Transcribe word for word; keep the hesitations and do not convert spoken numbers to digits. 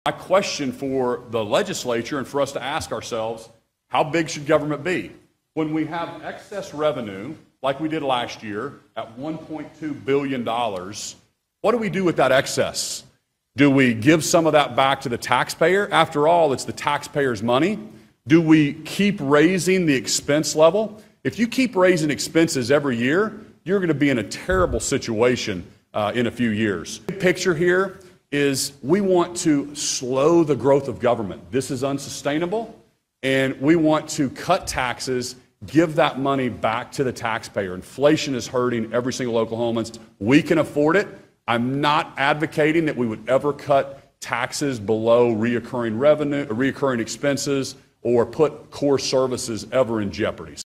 My question for the legislature and for us to ask ourselves, how big should government be? When we have excess revenue, like we did last year, at one point two billion dollars, what do we do with that excess? Do we give some of that back to the taxpayer? After all, it's the taxpayer's money. Do we keep raising the expense level? If you keep raising expenses every year, you're going to be in a terrible situation uh, in a few years. The picture here is we want to slow the growth of government. This is unsustainable, and we want to cut taxes, give that money back to the taxpayer. Inflation is hurting every single Oklahomans. We can afford it. I'm not advocating that we would ever cut taxes below reoccurring revenue, reoccurring expenses, or put core services ever in jeopardy.